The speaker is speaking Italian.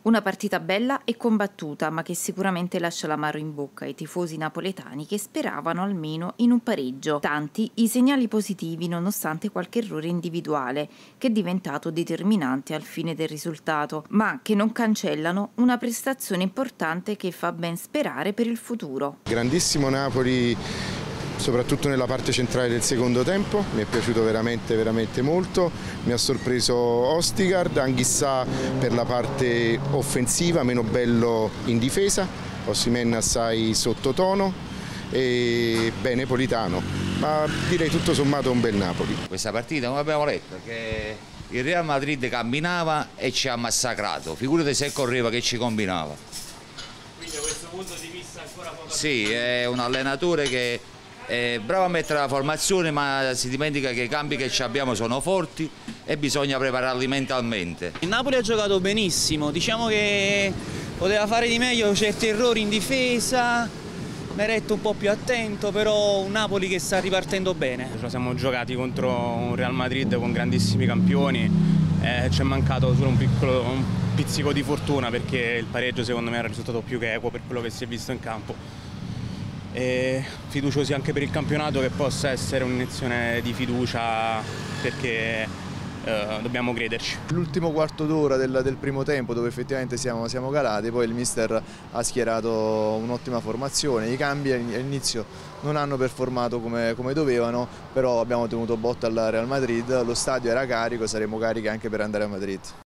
Una partita bella e combattuta, ma che sicuramente lascia l'amaro in bocca ai tifosi napoletani che speravano almeno in un pareggio. Tanti i segnali positivi nonostante qualche errore individuale, che è diventato determinante al fine del risultato, ma che non cancellano una prestazione importante che fa ben sperare per il futuro. Grandissimo Napoli, soprattutto nella parte centrale del secondo tempo, mi è piaciuto veramente molto, mi ha sorpreso Ostigard, Anghissà per la parte offensiva, meno bello in difesa, Osimhen assai sottotono e bene Politano, ma direi tutto sommato un bel Napoli. Questa partita, come abbiamo letto, che il Real Madrid camminava e ci ha massacrato, figurate se correva che ci combinava. Quindi da questo punto di vista ancora poco. Sì, è un allenatore che è bravo a mettere la formazione, ma si dimentica che i cambi che abbiamo sono forti e bisogna prepararli mentalmente. Il Napoli ha giocato benissimo, diciamo che poteva fare di meglio certi errori in difesa, Meret un po' più attento, però un Napoli che sta ripartendo bene. Ce la siamo giocati contro un Real Madrid con grandissimi campioni, ci è mancato solo un pizzico di fortuna perché il pareggio secondo me era risultato più che equo per quello che si è visto in campo. E fiduciosi anche per il campionato, che possa essere un'iniezione di fiducia perché dobbiamo crederci. L'ultimo quarto d'ora del primo tempo, dove effettivamente siamo calati, poi il mister ha schierato un'ottima formazione, i cambi all'inizio non hanno performato come dovevano, però abbiamo tenuto botta al Real Madrid, lo stadio era carico, saremo carichi anche per andare a Madrid.